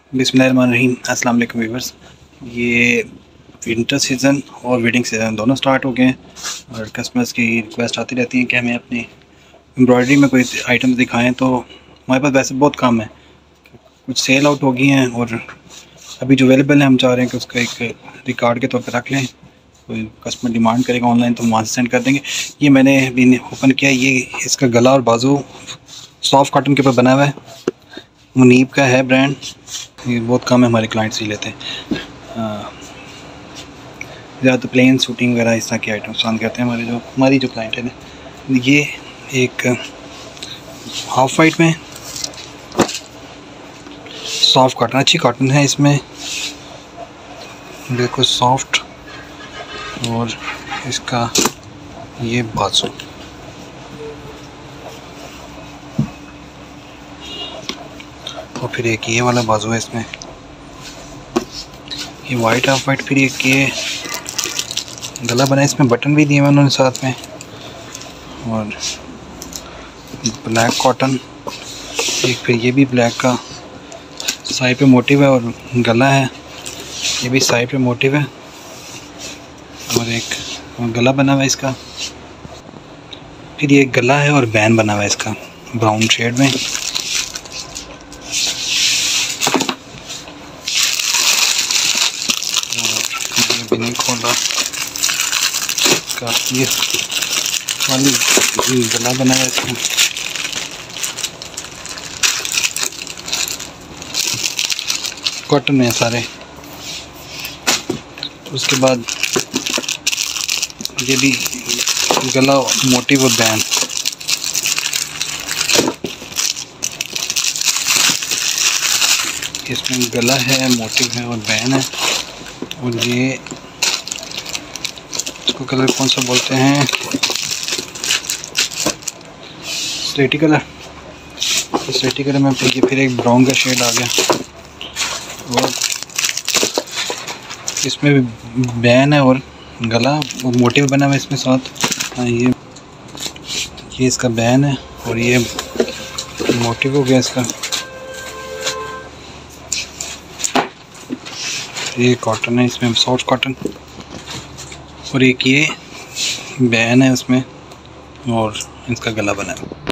बिस्मिल्लाहिर्रहमानिर्रहीम। अस्सलाम वालेकुम व्यूअर्स। ये विंटर सीज़न और वेडिंग सीज़न दोनों स्टार्ट हो गए हैं और कस्टमर्स की रिक्वेस्ट आती रहती है कि हमें अपनी एम्ब्रॉयडरी में कोई आइटम्स दिखाएं। तो हमारे पास वैसे बहुत कम है, कुछ सेल आउट हो गई हैं और अभी जो अवेलेबल है हम चाह रहे हैं कि उसका एक रिकॉर्ड के तौर पर रख लें। कोई कस्टमर डिमांड करेगा ऑनलाइन तो हम वहाँ से सेंड कर देंगे। ये मैंने अभी ओपन किया, ये इसका गला और बाजू सॉफ्ट कॉटन के ऊपर बना हुआ है। मुनीब का है ब्रांड, ये बहुत कम है हमारे क्लाइंट से लेते हैं। ज़्यादा प्लेन शूटिंग वगैरह इस तरह के आइटम पसंद करते हैं हमारी जो क्लाइंट है ना। ये एक हाफ वाइट में सॉफ्ट कॉटन, अच्छी कॉटन है, इसमें बिल्कुल सॉफ्ट, और इसका ये बाजू और फिर एक ये वाला बाजू है, इसमें ये वाइट हाफ वाइट, फिर एक ये गला बना है, इसमें बटन भी दिए हुए उन्होंने साथ में, और ब्लैक कॉटन एक, फिर ये भी ब्लैक का साइड पे मोटिव है और गला है, ये भी साइड पे मोटिव है, और एक गला बना हुआ है इसका। फिर ये गला है और बैन बना हुआ है इसका ब्राउन शेड में। ये भी नहीं खोला, इसका ये वाली गला बना है इसका। कॉटन में सारे। उसके बाद ये भी गला मोटिव और बैन, इसमें गला है, मोटिव है और बैन है। और ये इसको कलर कौन सा बोलते हैं, स्लेटी कलर। स्लेटी कलर में फिर एक ब्राउन का शेड आ गया, और इसमें भी बैन है और गला और मोटिव बना हुआ है इसमें साथ। ये इसका बैन है और ये मोटिव हो गया इसका। ये कॉटन है, इसमें सॉफ्ट कॉटन, और एक ये बैन है उसमें, और इसका गला बना है।